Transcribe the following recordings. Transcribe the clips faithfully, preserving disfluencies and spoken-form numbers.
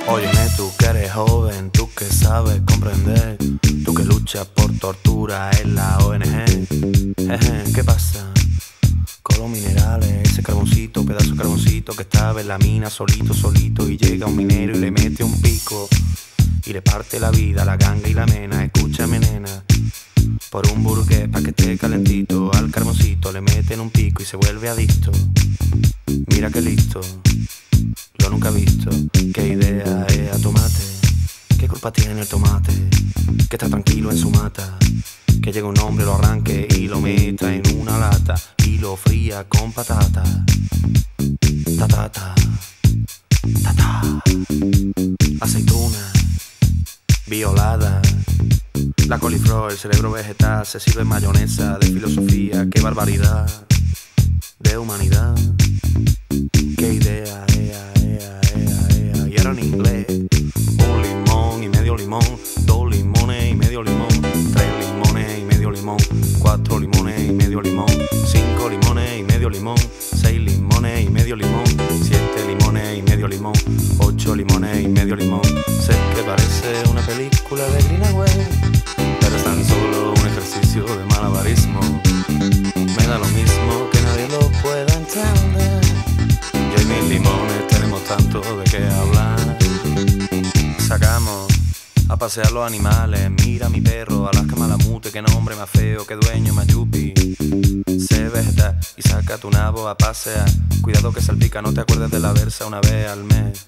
Óyeme, tú que eres joven, tú que sabes comprender, tú que luchas por tortura en la O N G. Jeje, ¿qué pasa? Con los minerales, ese carboncito, pedazo de carboncito que estaba en la mina solito, solito, y llega un minero y le mete un pico y le parte la vida, la ganga y la mena. Escúchame, nena, por un burgués pa' que esté calentito, al carboncito le meten un pico y se vuelve adicto. Mira que listo, lo nunca he visto. Qué idea es a tomate, qué culpa tiene el tomate, que está tranquilo en su mata, que llega un hombre, lo arranque y lo meta en una lata y lo fría con patata. Ta ta ta, ta ta. Aceituna, violada, la coliflor, el cerebro vegetal, se sirve en mayonesa de filosofía. Qué barbaridad de humanidad. Qué idea, ea, ea, ea, ea. Y ahora en inglés: un limón y medio limón, dos limones y medio limón, tres limones y medio limón, cuatro limones y medio limón, cinco limones y medio limón, seis limones y medio limón, siete limones y medio limón, ocho limones y medio limón. Sé que parece una película de Greenaway, pero es tan solo un ejercicio de malabarismo. Me da lo mismo que nadie lo pueda entender. Yo y mis limones tenemos tanto de qué hablar. Sacamos a pasear los animales. Mira mi perro, Alaska Malamute, qué nombre más feo, qué dueño más yupi. Sé vegetal y saca tu nabo a pasear. Cuidado que salpica, no te acuerdes de la versa una vez al mes.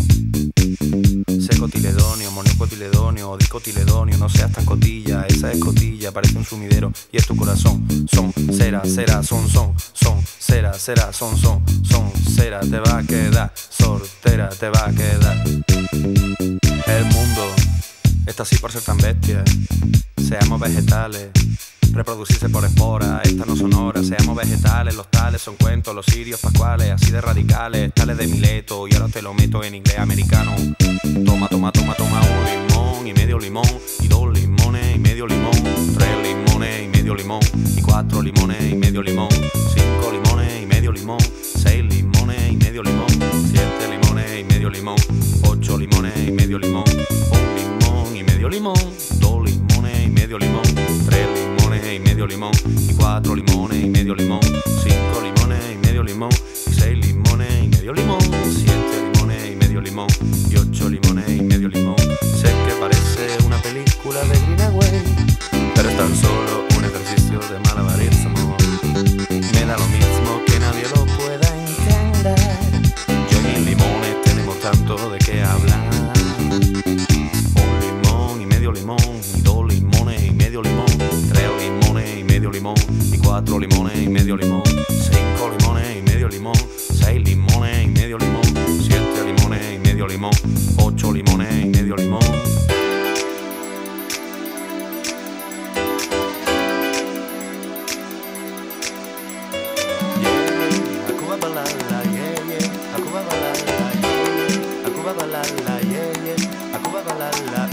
Sé cotiledonio, monocotiledonio, dicotiledonio, no seas tan cotilla, esa es cotilla, parece un sumidero y es tu corazón. Son, cera, cera, son, son, son, cera, cera, son, son, son, cera, te va a quedar, sortera, te va a quedar. El mundo está así por ser tan bestia, seamos vegetales, reproducirse por esporas, estas no son horas. Seamos vegetales, los tales son cuentos, los sirios pascuales, así de radicales, tales de Mileto, y ahora te lo meto en inglés americano. Toma, toma, toma, toma un limón y medio limón, y dos limones y medio limón, tres limones y medio limón, y cuatro limones y medio limón, cinco limones y medio limón, seis limones y medio limón, siete limones y medio limón, ocho limones y medio limón, un limón y medio limón, dos limones y medio limón, tres limones y medio limón, y cuatro limones y medio limón, cinco limones y medio limón, y seis limones y medio limón, siete limones y medio limón, y ocho limones y medio limón. Sé que parece una película de Greenaway, pero es tan solo un ejercicio de malabarismo. Me da lo mismo que nadie lo pueda entender. Yo y mis limones tenemos tanto de qué hablar. Un limón y medio limón, y dos limones y medio limón, tres limones y medio limón, y cuatro limones y medio limón, cinco limones y medio limón, seis limones y medio limón, siete limones y medio limón, ocho limones y medio limón. Yeah, Akuba balala, yeah, yeah, Akuba balala, yeah, yeah, Akuba balala, yeah, yeah, Akuba balala.